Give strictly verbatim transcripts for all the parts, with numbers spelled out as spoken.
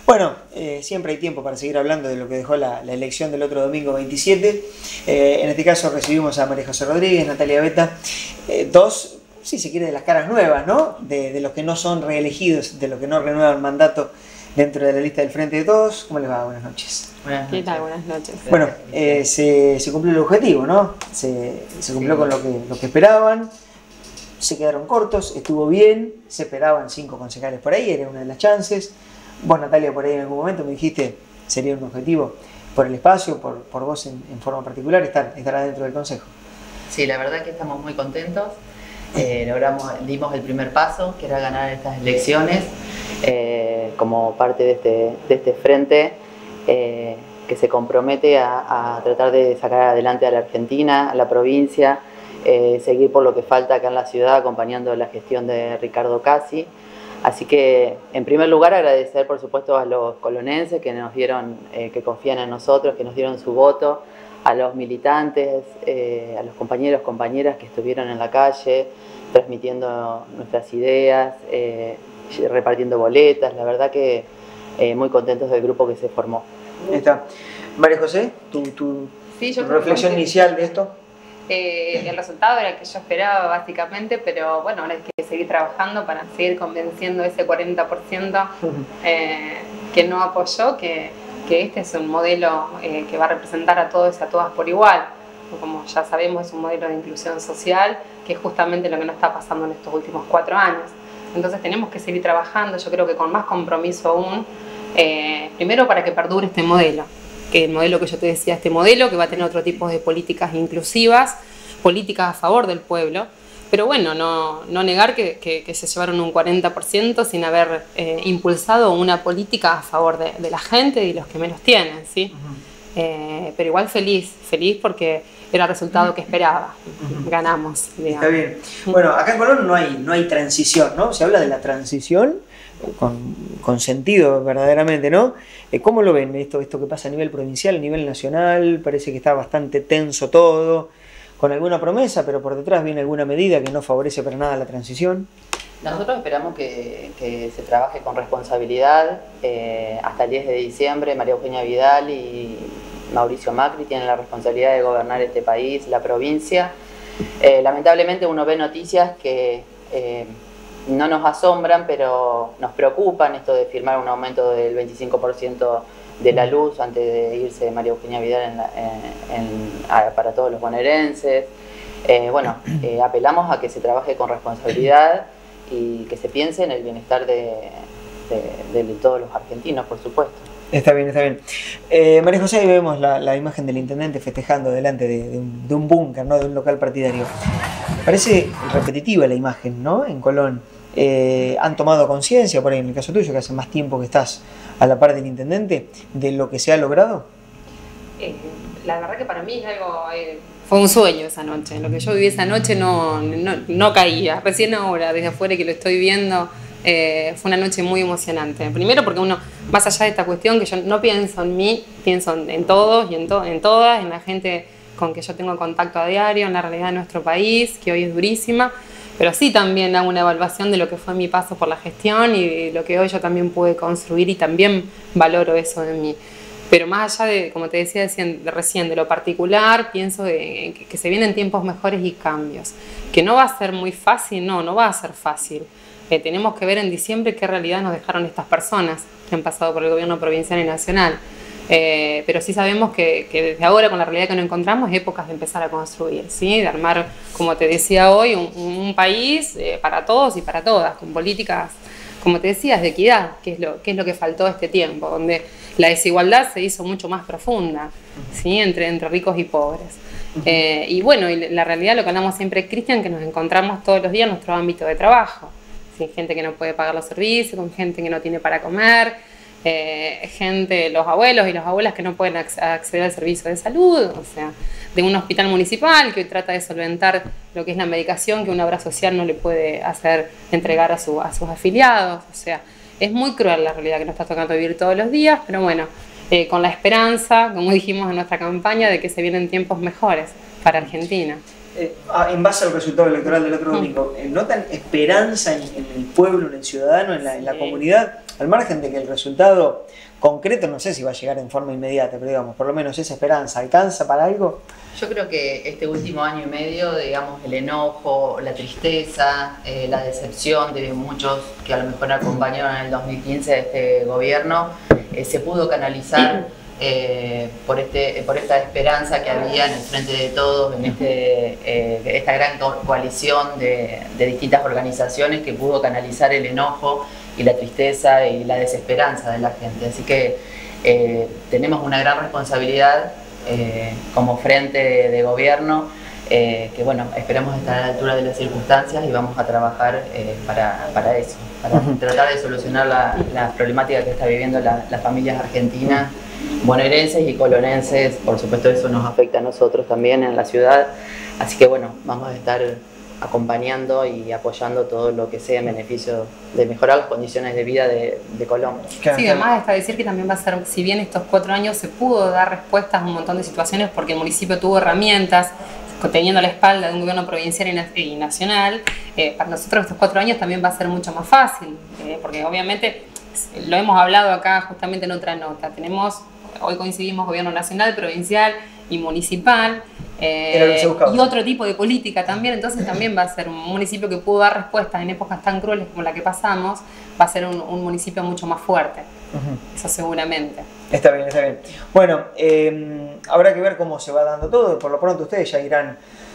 Bueno, eh, siempre hay tiempo para seguir hablando de lo que dejó la, la elección del otro domingo veintisiete. Eh, en este caso recibimos a María José Rodríguez, Natalia Beta, eh, dos, si se quiere, de las caras nuevas, ¿no? De, de los que no son reelegidos, de los que no renuevan mandato dentro de la lista del Frente de Todos. ¿Cómo les va? Buenas noches. Buenas noches. ¿Qué tal? Buenas noches. Bueno, eh, se, se cumplió el objetivo, ¿no? Se, se cumplió sí. con lo que, lo que esperaban. Se quedaron cortos, estuvo bien, se esperaban cinco concejales por ahí, era una de las chances. Vos, Natalia, por ahí en algún momento me dijiste, sería un objetivo por el espacio, por, por vos en, en forma particular, estar, estar adentro del Consejo. Sí, la verdad que estamos muy contentos. Eh, logramos, dimos el primer paso, que era ganar estas elecciones, eh, como parte de este, de este frente eh, que se compromete a, a tratar de sacar adelante a la Argentina, a la provincia, eh, seguir por lo que falta acá en la ciudad, acompañando la gestión de Ricardo Cassi. Así que, en primer lugar, agradecer, por supuesto, a los colonenses que nos dieron, eh, que confían en nosotros, que nos dieron su voto, a los militantes, eh, a los compañeros, compañeras que estuvieron en la calle, transmitiendo nuestras ideas, eh, repartiendo boletas. La verdad que eh, muy contentos del grupo que se formó. Ahí está. María José, tu, tu, sí, yo tu reflexión que... inicial de esto. Eh, el resultado era el que yo esperaba básicamente, pero bueno, ahora hay que seguir trabajando para seguir convenciendo a ese cuarenta por ciento eh, que no apoyó, que, que este es un modelo eh, que va a representar a todos y a todas por igual. Como ya sabemos, es un modelo de inclusión social, que es justamente lo que nos está pasando en estos últimos cuatro años. Entonces tenemos que seguir trabajando, yo creo que con más compromiso aún, eh, primero para que perdure este modelo, que el modelo que yo te decía, este modelo que va a tener otro tipo de políticas inclusivas, políticas a favor del pueblo, pero bueno, no, no negar que, que, que se llevaron un cuarenta por ciento sin haber eh, impulsado una política a favor de, de la gente y los que menos tienen, ¿sí? Uh-huh. eh, pero igual feliz, feliz porque era el resultado que esperaba, uh-huh. ganamos, digamos. Está bien. Bueno, acá en Colón no hay, no hay transición, ¿no? Se habla de la transición con, con sentido verdaderamente, ¿no? ¿Cómo lo ven esto, esto que pasa a nivel provincial, a nivel nacional? Parece que está bastante tenso todo, con alguna promesa, pero por detrás viene alguna medida que no favorece para nada la transición. Nosotros esperamos que, que se trabaje con responsabilidad. Eh, hasta el diez de diciembre, María Eugenia Vidal y Mauricio Macri tienen la responsabilidad de gobernar este país, la provincia. Eh, lamentablemente uno ve noticias que eh, no nos asombran, pero nos preocupan, esto de firmar un aumento del veinticinco por ciento de la luz antes de irse María Eugenia Vidal en la, en, en, a, para todos los bonaerenses. Eh, bueno, eh, apelamos a que se trabaje con responsabilidad y que se piense en el bienestar de, de, de todos los argentinos, por supuesto. Está bien, está bien. Eh, María José, ahí vemos la, la imagen del intendente festejando delante de, de un, de un búnker, ¿no? De un local partidario. Parece repetitiva la imagen, ¿no? En Colón. Eh, ¿Han tomado conciencia, por ahí en el caso tuyo, que hace más tiempo que estás a la par del intendente, de lo que se ha logrado? Eh, la verdad que para mí es algo... Eh, fue un sueño esa noche. Lo que yo viví esa noche no, no, no caía. Recién ahora, desde afuera que lo estoy viendo, eh, fue una noche muy emocionante. Primero porque uno, más allá de esta cuestión, que yo no pienso en mí, pienso en todos y en, to en todas, en la gente con que yo tengo contacto a diario, en la realidad de nuestro país, que hoy es durísima, pero sí también hago una evaluación de lo que fue mi paso por la gestión y lo que hoy yo también pude construir y también valoro eso de mí. Pero más allá de, como te decía de recién, de lo particular, pienso de, que, que se vienen tiempos mejores y cambios. Que no va a ser muy fácil, no, no va a ser fácil. Eh, tenemos que ver en diciembre qué realidad nos dejaron estas personas que han pasado por el gobierno provincial y nacional. Eh, pero sí sabemos que, que desde ahora, con la realidad que nos encontramos, es épocas de empezar a construir, ¿sí? De armar, como te decía hoy, un, un país eh, para todos y para todas, con políticas, como te decías, de equidad, que es lo que, es lo que faltó este tiempo, donde la desigualdad se hizo mucho más profunda, ¿sí? entre, entre ricos y pobres. Uh-huh. eh, y bueno, y la realidad, lo que hablamos siempre, Cristian, que nos encontramos todos los días en nuestro ámbito de trabajo, ¿sí? Gente que no puede pagar los servicios, con gente que no tiene para comer, eh, gente, los abuelos y las abuelas que no pueden acceder al servicio de salud, o sea, de un hospital municipal que hoy trata de solventar lo que es la medicación que una obra social no le puede hacer entregar a, su, a sus afiliados, o sea, es muy cruel la realidad que nos está tocando vivir todos los días, pero bueno, eh, con la esperanza, como dijimos en nuestra campaña, de que se vienen tiempos mejores para Argentina. eh, en base al resultado electoral del otro domingo, ¿notan esperanza en, en el pueblo, en el ciudadano, en la, en la Sí. comunidad? Al margen de que el resultado concreto, no sé si va a llegar en forma inmediata, pero digamos, por lo menos esa esperanza, ¿alcanza para algo? Yo creo que este último año y medio, digamos, el enojo, la tristeza, eh, la decepción de muchos que a lo mejor acompañaron en el dos mil quince a este gobierno, eh, se pudo canalizar eh, por, este, por esta esperanza que había en el frente de todos, en este, eh, esta gran co- coalición de, de distintas organizaciones que pudo canalizar el enojo y la tristeza y la desesperanza de la gente. Así que eh, tenemos una gran responsabilidad eh, como frente de, de gobierno, eh, que bueno, esperamos estar a la altura de las circunstancias y vamos a trabajar eh, para, para eso, para Ujú. tratar de solucionar la, la problemática que está viviendo la- las familias argentinas, bonaerenses y colonenses. Por supuesto eso nos afecta a nosotros también en la ciudad, así que bueno, vamos a estar acompañando y apoyando todo lo que sea en beneficio de mejorar las condiciones de vida de, de Colombia. Claro, Sí, claro. además está decir que también va a ser, si bien estos cuatro años se pudo dar respuestas a un montón de situaciones porque el municipio tuvo herramientas, teniendo la espalda de un gobierno provincial y, na- y nacional, eh, para nosotros estos cuatro años también va a ser mucho más fácil, eh, porque obviamente lo hemos hablado acá justamente en otra nota, tenemos, hoy coincidimos gobierno nacional, provincial y municipal, eh, Era lo que se buscaba. y otro tipo de política también, entonces también va a ser un municipio que pudo dar respuestas en épocas tan crueles como la que pasamos, va a ser un, un municipio mucho más fuerte, Ujú. eso seguramente. Está bien, está bien. Bueno, eh, habrá que ver cómo se va dando todo. Por lo pronto ustedes ya irán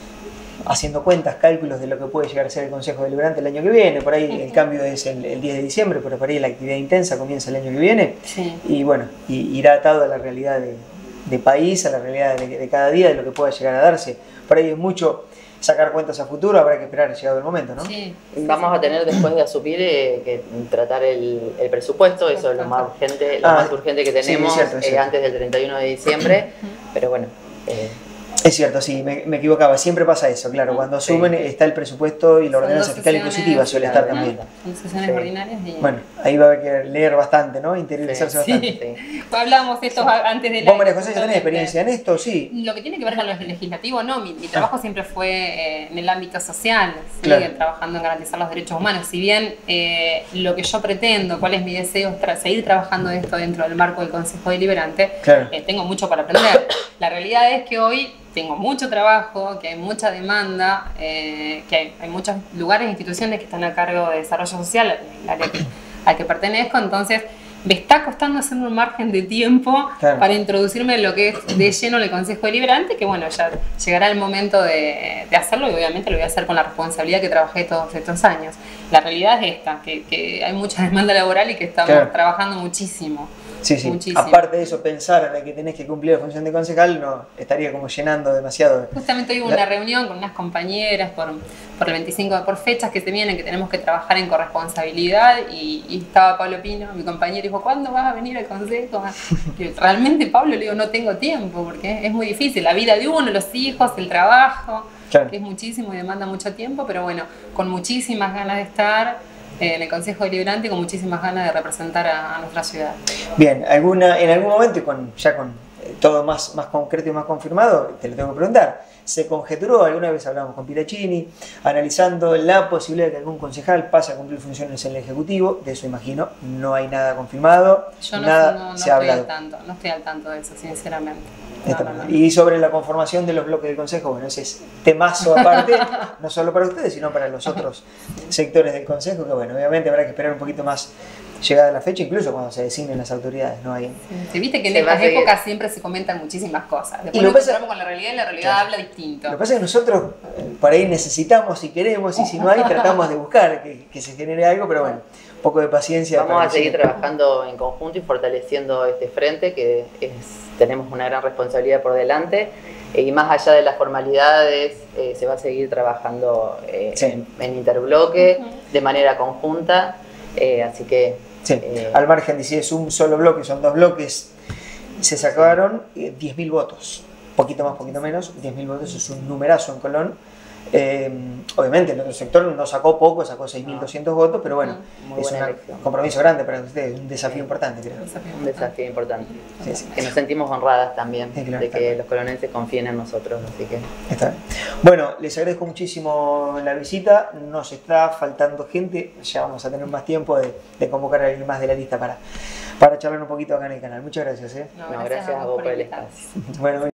haciendo cuentas, cálculos de lo que puede llegar a ser el Consejo Deliberante el año que viene. Por ahí el cambio es el, el diez de diciembre, pero por ahí la actividad intensa comienza el año que viene. Sí. Y bueno, y, irá atado a la realidad de, de país, a la realidad de, de cada día, de lo que pueda llegar a darse. Por ahí es mucho sacar cuentas a futuro, habrá que esperar llegado el momento, ¿no? Sí. Vamos a tener después de asumir eh, que tratar el, el presupuesto, eso es lo más urgente, lo Ah, más urgente que sí, es tenemos cierto, es eh, cierto. antes del treinta y uno de diciembre, pero bueno, eh, Es cierto, sí, me, me equivocaba. Siempre pasa eso, claro. Cuando Sí. asumen está el presupuesto y la Son ordenanza dos fiscal sesiones, impositiva suele claro, estar también. Son sesiones Sí. ordinarias y... Bueno, ahí va a haber que leer bastante, ¿no? Interiorizarse Sí. bastante. sí. Hablábamos de esto antes de la... ¿Vos, María José, ya tenés experiencia en esto? Sí. Lo que tiene que ver con lo legislativo, no, mi, mi trabajo siempre fue eh, en el ámbito social, ¿sí? Claro. Trabajando en garantizar los derechos humanos. Si bien eh, lo que yo pretendo, cuál es mi deseo, es tra- seguir trabajando esto dentro del marco del Consejo Deliberante, Claro. eh, tengo mucho para aprender. La realidad es que hoy tengo mucho trabajo, que hay mucha demanda, eh, que hay, hay muchos lugares e instituciones que están a cargo de desarrollo social, el área que- al que pertenezco, entonces me está costando hacer un margen de tiempo Claro. para introducirme en lo que es de lleno en el Consejo Deliberante, que bueno, ya llegará el momento de, de hacerlo y obviamente lo voy a hacer con la responsabilidad que trabajé todos estos años. La realidad es esta, que, que hay mucha demanda laboral y que estamos Claro. trabajando muchísimo. Sí, sí. Muchísimo. Aparte de eso, pensar de que tenés que cumplir la función de concejal no estaría como llenando demasiado. Justamente hoy hubo La- una reunión con unas compañeras por, por el veinticinco, por fechas que se vienen, que tenemos que trabajar en corresponsabilidad y, y estaba Pablo Pino, mi compañero, y dijo, ¿cuándo vas a venir al consejo? Y realmente Pablo le digo, no tengo tiempo porque es muy difícil, la vida de uno, los hijos, el trabajo, Claro. que es muchísimo y demanda mucho tiempo, pero bueno, con muchísimas ganas de estar eh, en el Consejo Deliberante y con muchísimas ganas de representar a, a nuestra ciudad. Bien, alguna, en algún momento, y con, ya con eh, todo más, más concreto y más confirmado, te lo tengo que preguntar, ¿se conjeturó, alguna vez hablamos con Piracini, analizando la posibilidad de que algún concejal pase a cumplir funciones en el Ejecutivo? De eso imagino, no hay nada confirmado, Yo no, nada no- no se ha estoy al hablado. tanto, no estoy al tanto de eso, sinceramente. No, Está no, bien. no. Y sobre la conformación de los bloques del Consejo, bueno, ese es temazo aparte, no solo para ustedes, sino para los otros sectores del Consejo, que bueno, obviamente habrá que esperar un poquito más llegada la fecha, incluso cuando se designen las autoridades, ¿no? Hay, Sí, viste que en Se va a estas seguir. épocas siempre se comentan muchísimas cosas. Después Y lo nos pasa- encontramos con la realidad y la realidad Claro. habla distinto. Lo que pasa es que nosotros eh, por ahí necesitamos y queremos, y si no hay, tratamos de buscar que, que se genere algo, pero bueno, un poco de paciencia. Vamos para a que seguir llegue. trabajando en conjunto y fortaleciendo este frente, que es, tenemos una gran responsabilidad por delante. Eh, Y más allá de las formalidades, eh, se va a seguir trabajando eh, Sí. en, en interbloque, Ujú. de manera conjunta. eh, así que Sí, Eh, al margen de si es un solo bloque, son dos bloques, se sacaron eh, diez mil votos, poquito más, poquito menos, diez mil votos es un numerazo en Colón, Eh, obviamente el otro sector no sacó poco, sacó seis mil doscientos no. votos, pero bueno, Muy es buena un compromiso grande para ustedes, un desafío sí. importante, creo. Un desafío importante. Sí, sí. Que nos sentimos honradas también sí, claro, de que claro. los colonenses confíen en nosotros, así que... Está bien. Bueno, les agradezco muchísimo la visita, nos está faltando gente, ya vamos a tener más tiempo de, de convocar a alguien más de la lista para, para charlar un poquito acá en el canal. Muchas gracias. ¿eh? No, gracias, no, gracias a vos por el espacio. Bueno,